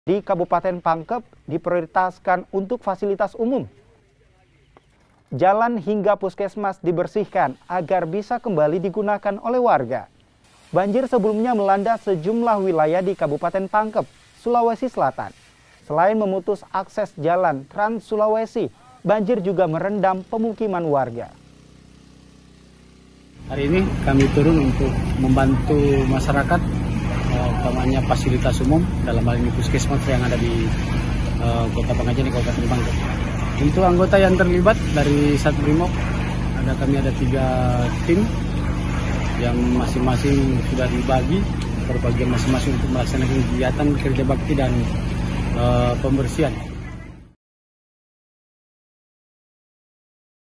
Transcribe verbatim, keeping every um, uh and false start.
di Kabupaten Pangkep diprioritaskan untuk fasilitas umum. Jalan hingga puskesmas dibersihkan agar bisa kembali digunakan oleh warga. Banjir sebelumnya melanda sejumlah wilayah di Kabupaten Pangkep, Sulawesi Selatan. Selain memutus akses jalan Trans Sulawesi, banjir juga merendam pemukiman warga. Hari ini kami turun untuk membantu masyarakat, utamanya fasilitas umum, dalam hal ini puskesmas yang ada di uh, Kota Pengajian di Kabupaten Pangkep. Untuk anggota yang terlibat dari Satbrimob, ada kami ada tiga tim yang masing-masing sudah dibagi per bagian masing-masing untuk melaksanakan kegiatan kerja bakti dan uh, pembersihan.